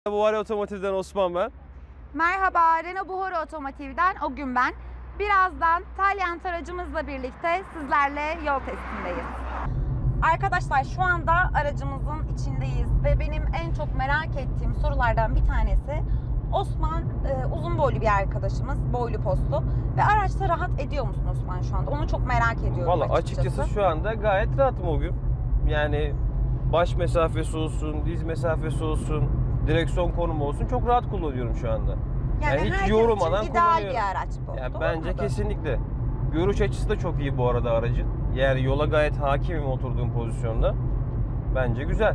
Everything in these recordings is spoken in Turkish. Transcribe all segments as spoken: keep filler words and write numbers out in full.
Buhari Otomotiv'den Osman ben. Merhaba, Renault Buhari Otomotiv'den o gün ben. Birazdan Talyant aracımızla birlikte sizlerle yol testindeyiz. Arkadaşlar şu anda aracımızın içindeyiz ve benim en çok merak ettiğim sorulardan bir tanesi Osman e, uzun boylu bir arkadaşımız, boylu postlu ve araçta rahat ediyor musun Osman şu anda? Onu çok merak ediyorum. Valla açıkçası. açıkçası şu anda gayet rahatım o gün. Yani baş mesafesi olsun, diz mesafesi olsun, direksiyon konumu olsun çok rahat kullanıyorum şu anda. Yani, Yani hiç herkes yorulmadan için ideal kullanıyorum. bir araç bu. Yani Doğru bence mudur? kesinlikle. Görüş açısı da çok iyi bu arada aracın. Yani yola gayet hakimim oturduğum pozisyonda. Bence güzel.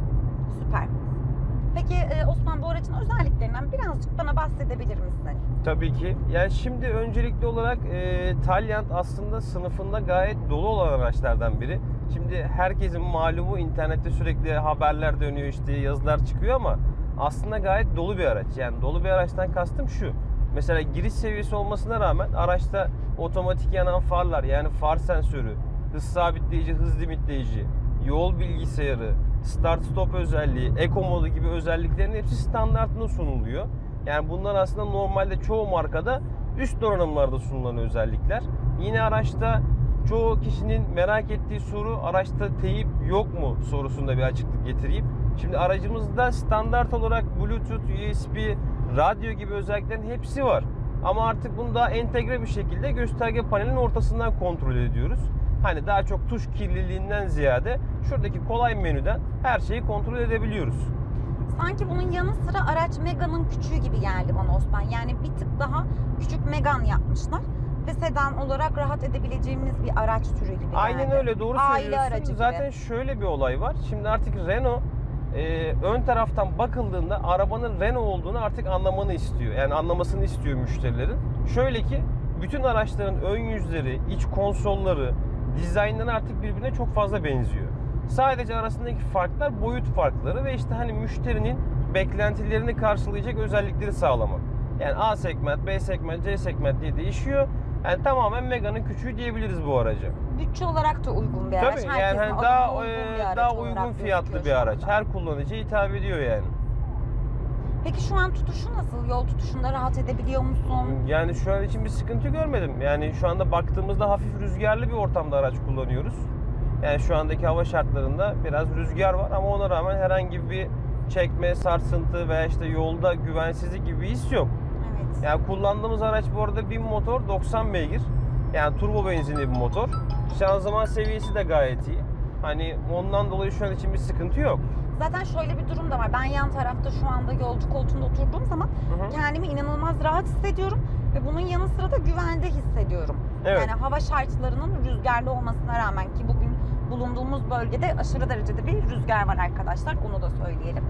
Süper. Peki e, Osman, bu aracın özelliklerinden birazcık bana bahsedebilir misin? Tabii ki. Yani şimdi öncelikli olarak e, Talyant aslında sınıfında gayet dolu olan araçlardan biri. Şimdi herkesin malumu internette sürekli haberler dönüyor, işte yazılar çıkıyor ama aslında gayet dolu bir araç. Yani dolu bir araçtan kastım şu. Mesela giriş seviyesi olmasına rağmen araçta otomatik yanan farlar, yani far sensörü, hız sabitleyici, hız limitleyici, yol bilgisayarı, start stop özelliği, eco modu gibi özelliklerin hepsi standartında sunuluyor. Yani bunlar aslında normalde çoğu markada üst donanımlarda sunulan özellikler. Yine araçta çoğu kişinin merak ettiği soru, araçta teyip yok mu sorusunda bir açıklık getireyim. Şimdi aracımızda standart olarak Bluetooth, U S B, radyo gibi özelliklerin hepsi var. Ama artık bunu daha entegre bir şekilde gösterge panelinin ortasından kontrol ediyoruz. Hani daha çok tuş kirliliğinden ziyade şuradaki kolay menüden her şeyi kontrol edebiliyoruz. Sanki bunun yanı sıra araç Megane'ın küçüğü gibi geldi bana Osman. Yani bir tık daha küçük Megane yapmışlar. Ve sedan olarak rahat edebileceğimiz bir araç türü gibi geldi. Aynen öyle, doğru Aile söylüyorsun. aracı Zaten gibi. şöyle bir olay var. Şimdi artık Renault e, ön taraftan bakıldığında arabanın Renault olduğunu artık anlamanı istiyor. Yani anlamasını istiyor müşterilerin. Şöyle ki bütün araçların ön yüzleri, iç konsolları, dizaynları artık birbirine çok fazla benziyor. Sadece arasındaki farklar boyut farkları ve işte hani müşterinin beklentilerini karşılayacak özellikleri sağlamak. Yani A segment, B segment, C segment diye değişiyor. Yani tamamen Megane'ın küçüğü diyebiliriz bu araca. Bütçe olarak da uygun bir araç. Tabii Herkesin yani hani alımına daha uygun bir e, araç daha olarak uygun fiyatlı gözüküyor bir şu araç. anda. Her kullanıcıya hitap ediyor yani. Peki şu an tutuşu nasıl? Yol tutuşunda rahat edebiliyor musun? Yani şu an için bir sıkıntı görmedim. Yani şu anda baktığımızda hafif rüzgarlı bir ortamda araç kullanıyoruz. Yani şu andaki hava şartlarında biraz rüzgar var ama ona rağmen herhangi bir çekme, sarsıntı veya işte yolda güvensizlik gibi bir his yok. Evet. Yani kullandığımız araç bu arada bin motor, doksan beygir. Yani turbo benzinli bir motor. Şanzıman seviyesi de gayet iyi. Hani ondan dolayı şu an için bir sıkıntı yok. Zaten şöyle bir durum da var. Ben yan tarafta şu anda yolcu koltuğunda oturduğum zaman Hı hı. kendimi inanılmaz rahat hissediyorum ve bunun yanı sıra da güvende hissediyorum. Evet. Yani hava şartlarının rüzgarlı olmasına rağmen, ki bugün bulunduğumuz bölgede aşırı derecede bir rüzgar var arkadaşlar. Onu da söyleyelim.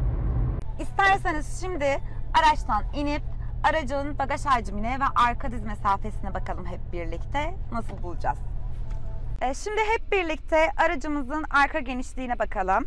İsterseniz şimdi araçtan inip aracın bagaj hacmine ve arka diz mesafesine bakalım hep birlikte. Nasıl bulacağız? Ee, şimdi hep birlikte aracımızın arka genişliğine bakalım.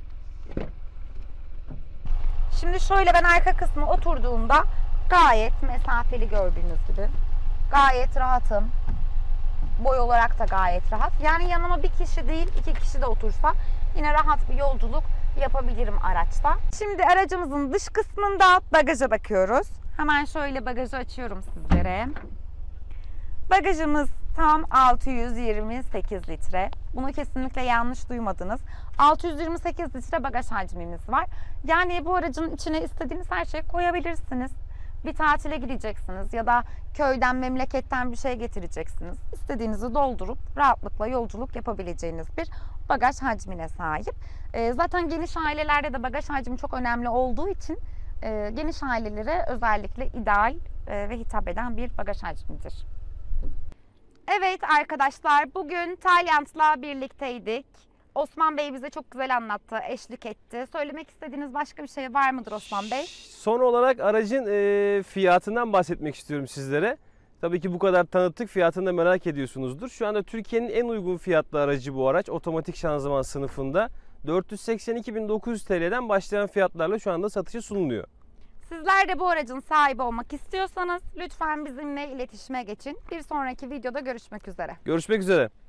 Şimdi şöyle ben arka kısmı oturduğumda gayet mesafeli, gördüğünüz gibi. Gayet rahatım. Boy olarak da gayet rahat. Yani yanıma bir kişi değil iki kişi de otursa yine rahat bir yolculuk yapabilirim araçta. Şimdi aracımızın dış kısmında bagaja bakıyoruz. Hemen şöyle bagajı açıyorum sizlere. Bagajımız tam altı yüz yirmi sekiz litre. Bunu kesinlikle yanlış duymadınız. altı yüz yirmi sekiz litre bagaj hacmimiz var. Yani bu aracın içine istediğiniz her şeyi koyabilirsiniz. Bir tatile gideceksiniz ya da köyden, memleketten bir şey getireceksiniz. İstediğinizi doldurup rahatlıkla yolculuk yapabileceğiniz bir bagaj hacmine sahip. E, zaten geniş ailelerde de bagaj hacmi çok önemli olduğu için e, geniş ailelere özellikle ideal e, ve hitap eden bir bagaj hacmidir. Evet arkadaşlar, bugün Talyant'la birlikteydik. Osman Bey bize çok güzel anlattı, eşlik etti. Söylemek istediğiniz başka bir şey var mıdır Osman Bey? Son olarak aracın e, fiyatından bahsetmek istiyorum sizlere. Tabii ki bu kadar tanıttık, fiyatını da merak ediyorsunuzdur. Şu anda Türkiye'nin en uygun fiyatlı aracı bu araç. Otomatik şanzıman sınıfında dört yüz seksen iki bin dokuz yüz T L'den başlayan fiyatlarla şu anda satışa sunuluyor. Sizler de bu aracın sahibi olmak istiyorsanız lütfen bizimle iletişime geçin. Bir sonraki videoda görüşmek üzere. Görüşmek üzere.